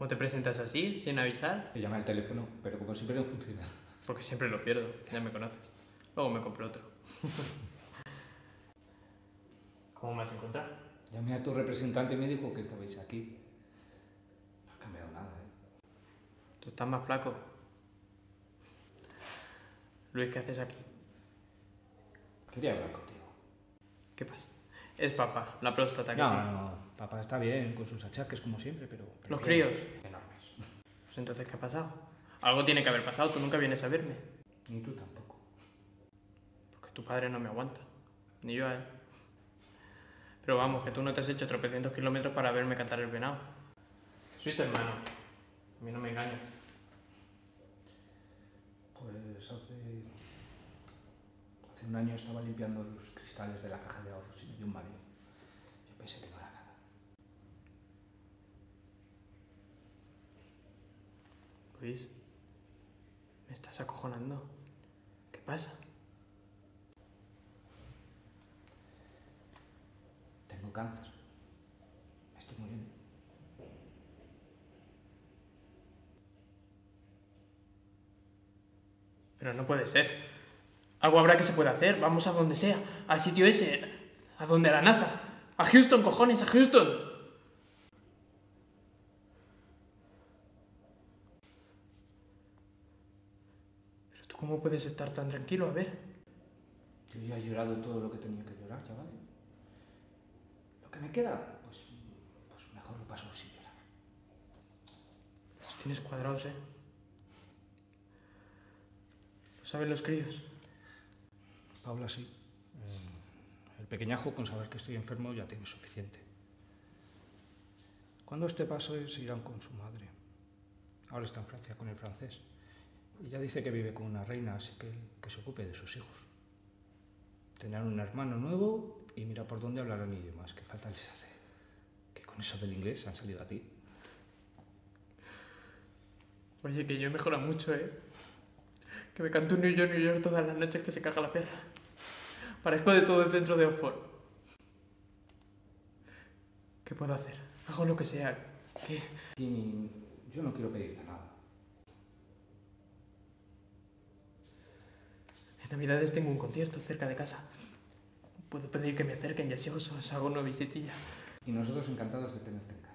¿Cómo te presentas así, sin avisar? Te llamé al teléfono, pero como siempre no funciona. Porque siempre lo pierdo, ya me conoces. Luego me compro otro. ¿Cómo me has encontrado? Llamé a tu representante y me dijo que estabais aquí. No ha cambiado nada, ¿eh? Tú estás más flaco. Luis, ¿qué haces aquí? Quería hablar contigo. ¿Qué pasa? Es papá, la próstata, que sí. No, papá está bien, con sus achaques como siempre, pero Los bien, críos. enormes. Pues entonces, ¿qué ha pasado? Algo tiene que haber pasado, tú nunca vienes a verme. Ni tú tampoco. Porque tu padre no me aguanta. Ni yo a él. Pero vamos, que tú no te has hecho tropecientos kilómetros para verme cantar el venado. Soy tu hermano. A mí no me engañas. Pues hace un año estaba limpiando los cristales de la caja de ahorros y me dio un mareo. Yo pensé que no era nada. Luis, me estás acojonando. ¿Qué pasa? Tengo cáncer. Me estoy muriendo. Pero no puede ser. Algo habrá que se pueda hacer. Vamos a donde sea. Al sitio ese. A donde la NASA. A Houston, cojones, a Houston. Pero tú, ¿cómo puedes estar tan tranquilo? A ver. Yo ya he llorado todo lo que tenía que llorar, ya vale. Lo que me queda, pues mejor lo paso sin llorar. Los tienes cuadrados, ¿eh? ¿Lo saben los críos? Paula sí. El pequeñajo con saber que estoy enfermo ya tiene suficiente. Cuando este pase se irán con su madre. Ahora está en Francia con el francés. Y ya dice que vive con una reina, así que se ocupe de sus hijos. Tendrán un hermano nuevo y mira por dónde hablarán idiomas. ¿Qué falta les hace? Que con eso del inglés han salido a ti. Oye, que yo he mejorado mucho, ¿eh? Que me canto un New York, New York todas las noches que se caga la perra. Parezco de todo el centro de Oxford. ¿Qué puedo hacer? Hago lo que sea. ¿Qué? Kimi, yo no quiero pedirte nada. En Navidades tengo un concierto cerca de casa. Puedo pedir que me acerquen y así os hago una visitilla. Y nosotros encantados de tenerte en casa.